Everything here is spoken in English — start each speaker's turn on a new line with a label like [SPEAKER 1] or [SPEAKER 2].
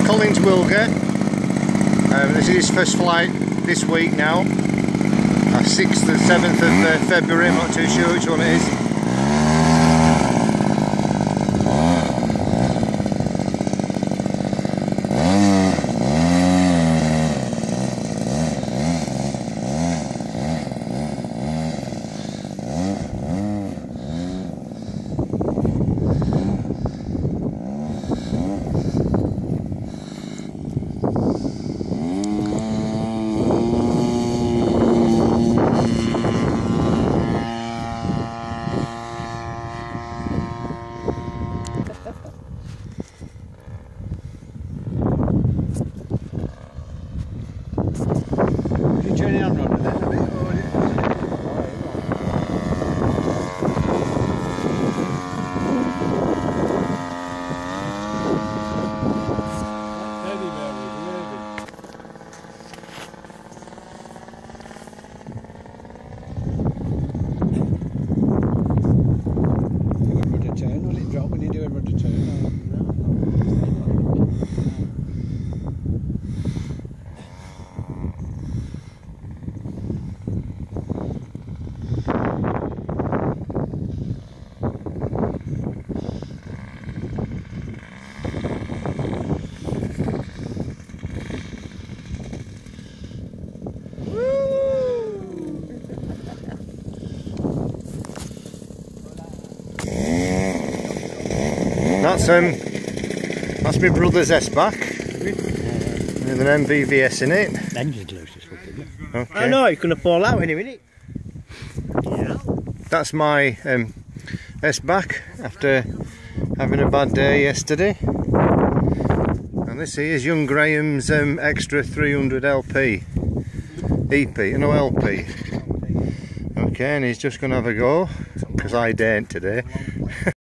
[SPEAKER 1] Colin's Wilga. This is his first flight this week now. 6th and 7th of February, I'm not too sure which one it is. That's my brother's S-back with an MVVS in it.
[SPEAKER 2] Engine's loose as fuck, isn't it?
[SPEAKER 1] Okay.
[SPEAKER 2] I know, it's going to fall out any minute. Yeah.
[SPEAKER 1] That's my S-back after having a bad day yesterday. And this here is young Graham's extra 300 LP. EP, no LP. Okay, and he's just going to have a go, because I daren't today.